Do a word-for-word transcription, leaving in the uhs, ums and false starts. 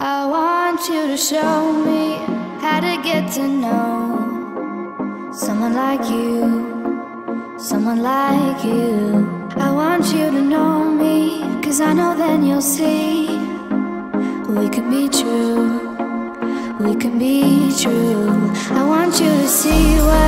I want you to show me how to get to know someone like you, someone like you. I want you to know me, 'cause I know then you'll see we can be true, we can be true. I want you to see what